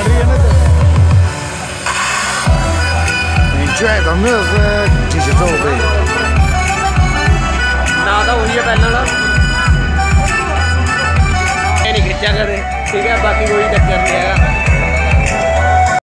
拽到那是这些装备。 ना तो वही है पहले ना नहीं खिंचा करे ठीक है बाकी कोई चक्कर नहीं है।